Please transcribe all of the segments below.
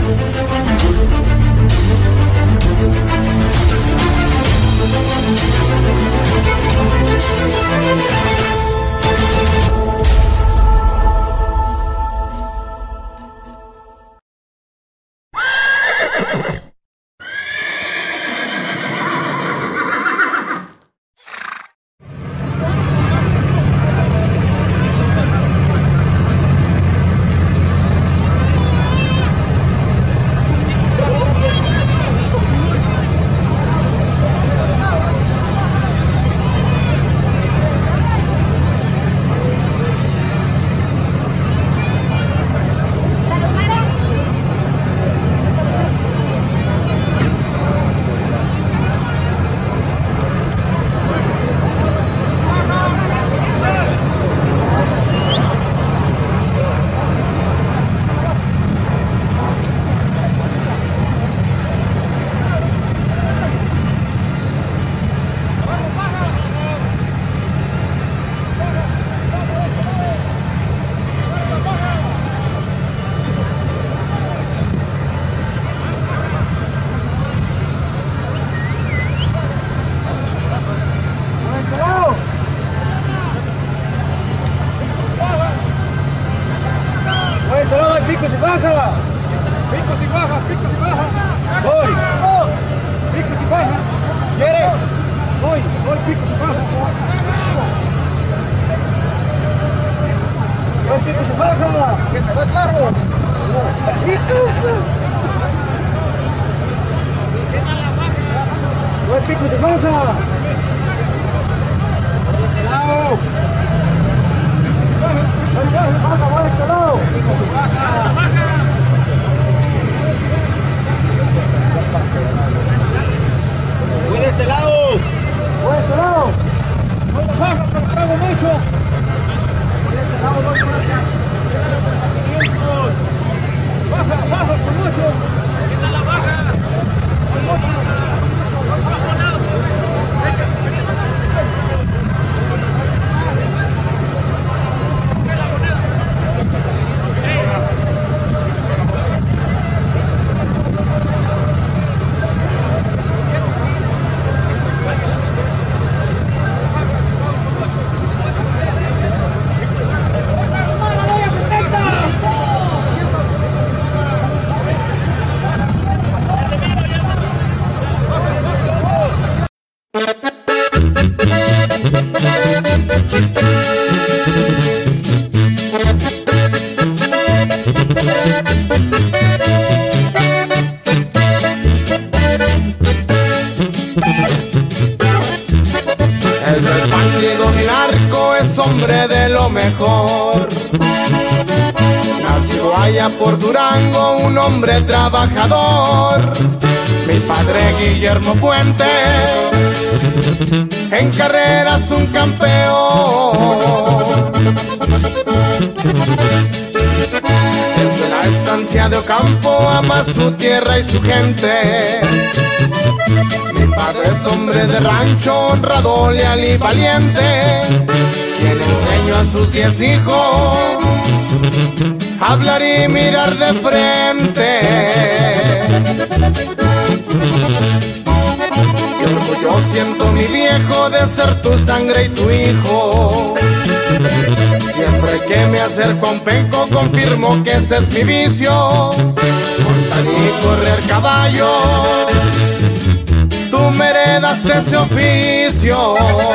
Picos y baja. Picos y baja, picos y baja. Voy. Picos y baja. ¿Quiere? Voy, picos y baja. Voy, picos y baja. Que se va claro. Voy, picos y baja. Voy a este lado. Voy de este lado. Voy de este lado. No lo bajo, pero trago mucho. Voy de este lado, voy por acá. Baja, por mucho. Quita la baja. Por mucho. Bajo lado. El respaldo del arco es hombre de lo mejor. Nació allá por Durango, un hombre trabajador. Mi padre Guillermo Fuente, en carreras un campeón. Desde la estancia de Ocampo ama su tierra y su gente. Mi padre es hombre de rancho, honrado, leal y valiente, quien enseñó a sus 10 hijos a hablar y mirar de frente. Qué orgullo siento, mi viejo, de ser tu sangre y tu hijo. Siempre que me acerco a un penco confirmo que ese es mi vicio. Montar y correr caballo, tú me heredaste ese oficio.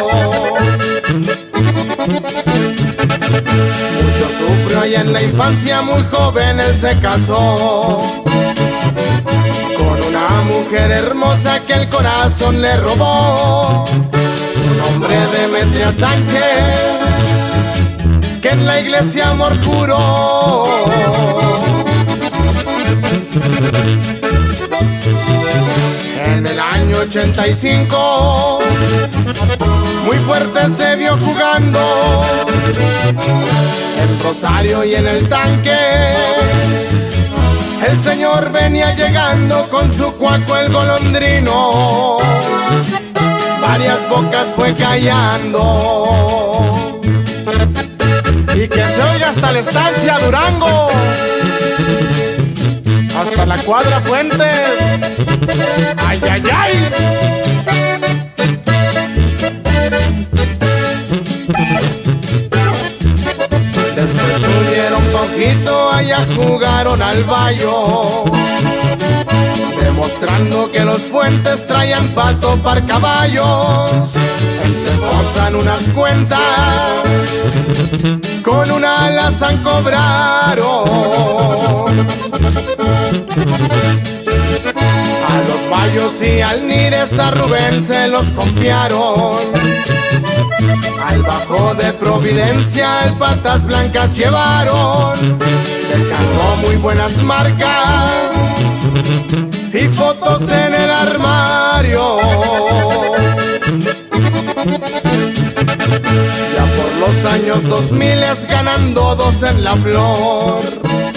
Mucho sufrió allá en la infancia, muy joven él se casó con una mujer hermosa que el corazón le robó. Su nombre Demetria Sánchez, que en la iglesia amor juró. En el año 85 muy fuerte se vio jugando en Rosario y en el tanque. El señor venía llegando con su cuaco el golondrino, varias bocas fue callando. Y que se oiga hasta la estancia Durango. hasta la cuadra Fuentes. ¡Ay, ay, ay! Después subieron poquito, allá jugaron al bayo, demostrando que los Fuentes traían pato para caballos. Posan unas cuentas, con una alazán cobraron. A los Bayos y al Nires a Rubén se los confiaron. Al Bajo de Providencia el Patas Blancas llevaron. Le cargó muy buenas marcas y fotos en el armario. Ya por los años 2000 ganando dos en la flor.